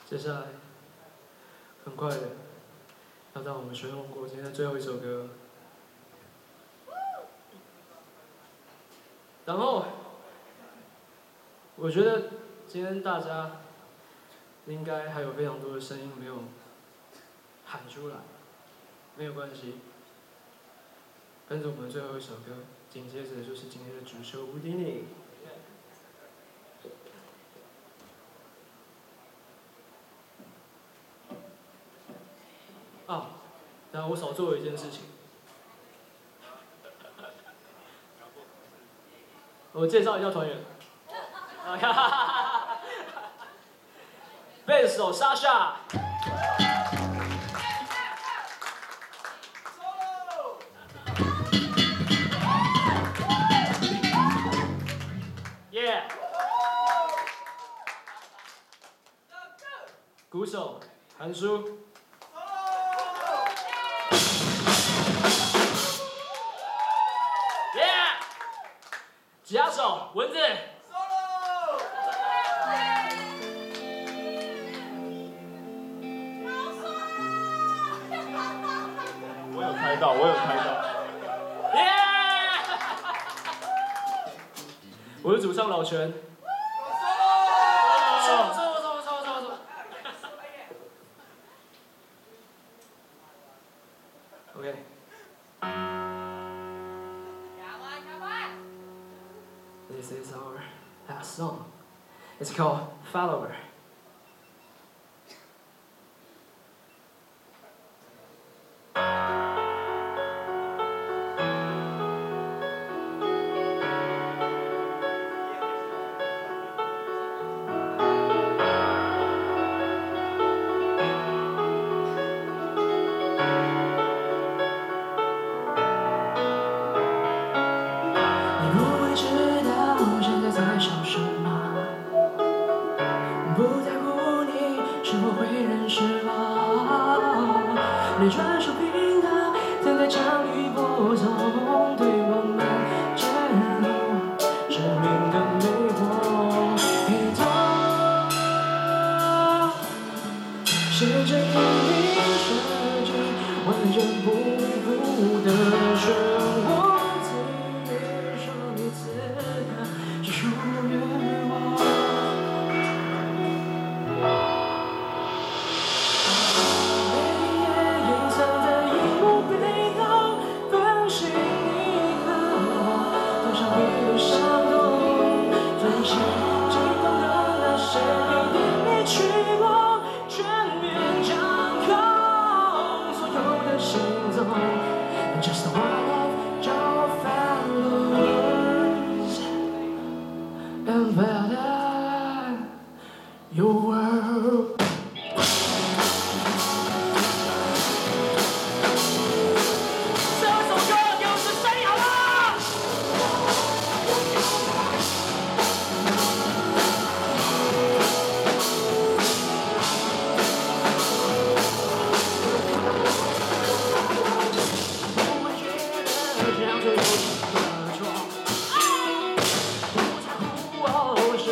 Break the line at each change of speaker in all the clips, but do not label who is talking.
接下来很快的要到我们旋风国今天的最后一首歌，然后我觉得今天大家应该还有非常多的声音没有喊出来，没有关系，跟着我们的最后一首歌，紧接着就是今天的主秀吴迪尼。啊，然后我少做了一件事情，我介绍一下团员。贝斯手莎莎。耶。鼓手韩舒。吉他手蚊子。
我有猜到。
耶！我是主唱老全。走。OK。This is our last song. It's called Follower. 你专属平等，等待降雨播种，对我们渐入生命的美好。一头写着隐秘设计，完整不复的漩涡，最说彼此的只属于我。Just the one of your followers and better your world. 这首歌给我是谁好了？这样最后一个错，不在乎我。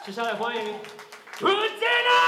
接下来欢迎涂杰娜。